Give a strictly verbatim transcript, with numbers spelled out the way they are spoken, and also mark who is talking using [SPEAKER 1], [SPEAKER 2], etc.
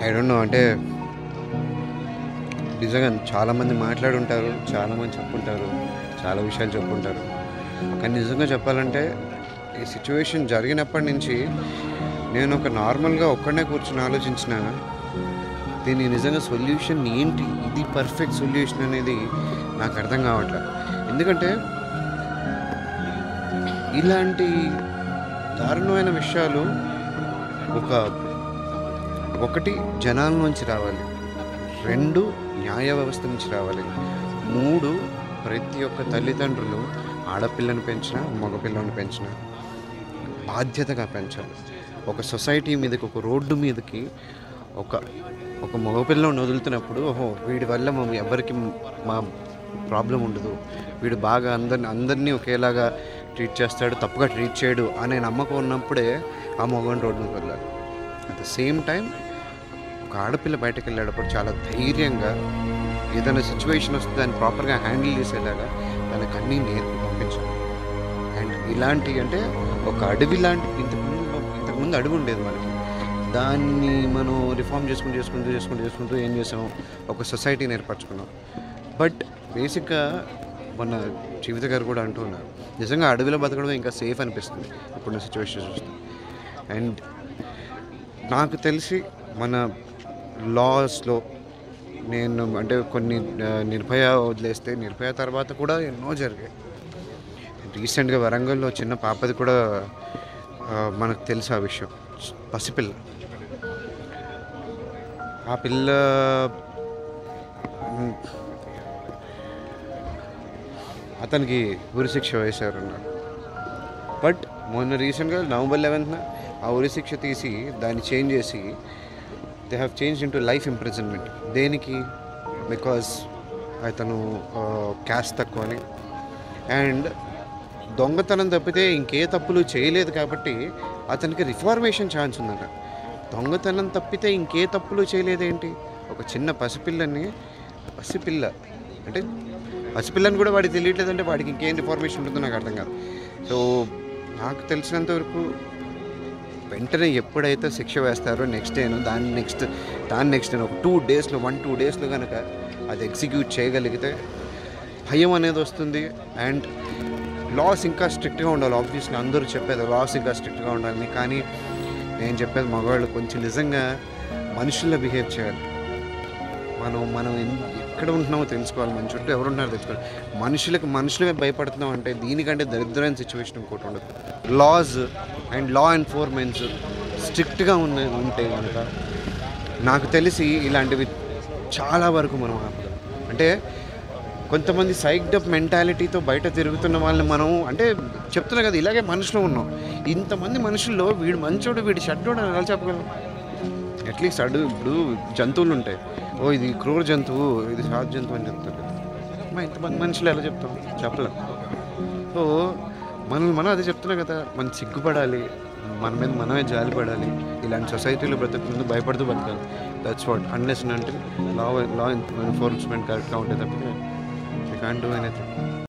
[SPEAKER 1] I don't know. అంటే నిజంగా చాలామంది మాట్లాడుంటారు, చాలామంది చెప్పుంటారు, చాలా విషయాలు చెప్పుంటారు. కానీ నిజంగా చెప్పాలంటే ఈ సిచ్యువేషన్ జరిగినప్పటి నుంచి నేను ఒక నార్మల్గా ఒక్కడనే కూర్చొని ఆలోచించిన దీనికి నిజంగా సొల్యూషన్ ఏంటి, ఇది పర్ఫెక్ట్ సొల్యూషన్ అనేది నాకు అర్థం కావట్లేదు. ఎందుకంటే ఇలాంటి దారుణమైన విషయాలు ఒక ఒకటి జనాల నుంచి రావాలి, రెండు న్యాయ వ్యవస్థ నుంచి రావాలి, మూడు ప్రతి ఒక్క తల్లిదండ్రులు ఆడపిల్లని పెంచినా మగపిల్లని పెంచినా బాధ్యతగా పెంచాలి. ఒక సొసైటీ మీదకి, ఒక రోడ్డు మీదకి ఒక ఒక మగపిల్లని వదులుతున్నప్పుడు ఓహో వీడి వల్ల మా ఎవరికి మా ప్రాబ్లం ఉండదు, వీడు బాగా అందరిని అందరినీ ఒకేలాగా ట్రీట్ చేస్తాడు, తప్పుగా ట్రీట్ చేయడు అనే నమ్మకం ఉన్నప్పుడే ఆ మగని రోడ్డు మీద వెళ్ళాలి. అట్ ద సేమ్ టైం ఒక ఆడపిల్ల బయటకు వెళ్ళేటప్పుడు చాలా ధైర్యంగా ఏదైనా సిచ్యువేషన్ వస్తే దాన్ని ప్రాపర్గా హ్యాండిల్ చేసేలాగా దానికి అన్నీ నేర్పి పంపించాలి. అండ్ ఇలాంటి అంటే ఒక అడవి లాంటి ఇంతకుముందు ఇంతకుముందు అడవి ఉండేది మనకి, దాన్ని మనం రిఫార్మ్ చేసుకుంటూ చేసుకుంటూ చేసుకుంటూ చేసుకుంటూ ఏం చేసాం, ఒక సొసైటీని ఏర్పరచుకున్నాం. బట్ బేసిక్గా మన జీవిత గారు కూడా అంటూ ఉన్నారు, నిజంగా అడవిలో బతకడం ఇంకా సేఫ్ అనిపిస్తుంది ఇప్పుడున్న సిచ్యువేషన్ చూస్తే. అండ్ నాకు తెలిసి మన లాస్లో నేను అంటే కొన్ని నిర్భయ వదిలేస్తే నిర్భయ తర్వాత కూడా ఎన్నో జరిగాయి. రీసెంట్గా వరంగల్లో చిన్న పాపది కూడా మనకు తెలుసు ఆ విషయం, పసిపిల్ల. ఆ పిల్ల అతనికి ఉరిశిక్ష వేశారు అన్నారు. బట్ మొన్న రీసెంట్గా నవంబర్ లెవెన్త్న ఆ ఉరిశిక్ష తీసి దాన్ని చేంజ్ చేసి they have change into life imprisonment. దేనికి? బికాజ్ అతను క్యాస్ట్ తక్కువ అని అండ్ దొంగతనం తప్పితే ఇంకే తప్పులు చేయలేదు కాబట్టి అతనికి రిఫార్మేషన్ ఛాన్స్ ఉందట. దొంగతనం తప్పితే ఇంకే తప్పులు చేయలేదేంటి? ఒక చిన్న పసిపిల్లని, పసిపిల్ల అంటే పసిపిల్లని కూడా వాడికి తెలియట్లేదంటే వాడికి ఇంకేం రిఫార్మేషన్ ఉంటుందో నాకు అర్థం కాదు. సో నాకు తెలిసినంతవరకు వెంటనే ఎప్పుడైతే శిక్ష వేస్తారో నెక్స్ట్ డేను దాన్ని నెక్స్ట్ దాన్ని నెక్స్ట్ డే ఒక టూ డేస్లో వన్ టూ డేస్లో కనుక అది ఎగ్జిక్యూట్ చేయగలిగితే భయం అనేది వస్తుంది. అండ్ లాస్ ఇంకా స్ట్రిక్ట్గా ఉండాలి. ఆబ్వియస్లీ అందరూ చెప్పేది లాస్ ఇంకా స్ట్రిక్ట్గా ఉండాలని, కానీ నేను చెప్పేది మగవాళ్ళు కొంచెం నిజంగా మనుషుల్లో బిహేవ్ చేయాలి. మనం మనం ఎక్కడ ఉంటున్నామో తెలుసుకోవాలి, మన చుట్టూ ఎవరు ఉన్నారో తెలుసుకోవాలి. మనుషులకు మనుషులమే భయపడుతున్నాం అంటే దీనికంటే దరిద్రమైన సిచ్యువేషన్ ఇంకోటి ఉండదు. లాస్ అండ్ లా ఎన్ఫోర్స్మెంట్స్ స్ట్రిక్ట్గా ఉన్న ఉంటే కనుక నాకు తెలిసి ఇలాంటివి చాలా వరకు మనం ఆపగలం. అంటే కొంతమంది సైక్డ్ అప్ మెంటాలిటీతో బయట తిరుగుతున్న వాళ్ళని మనం అంటే చెప్తున్నా కదా, ఇలాగే మనుషులు ఉన్నాం. ఇంతమంది మనుషుల్లో వీడు మంచోడు వీడు చెడ్డోడు అని ఎలా చెప్పగలం? అట్లీస్ట్ అడు ఇప్పుడు జంతువులు ఉంటాయి, ఓ ఇది క్రూర జంతువు ఇది సాధు జంతువు అని చెప్తారు కదా, మా ఇంతమంది మనుషులు ఎలా చెప్తాం? చెప్పలేం. సో మనల్ని మనం అదే చెప్తున్నాం కదా, మనం సిగ్గుపడాలి, మన మీద మనమే జాలిపడాలి, ఇలాంటి సొసైటీలో ప్రతి ముందు భయపడుతూ బతకాలి. దట్స్ వాట్ అన్లెస్ అంటే లా లా ఎన్ఫోర్స్మెంట్ కరెక్ట్గా ఉంటే తప్పితే యూ కాంట్ డూ ఎనీథింగ్.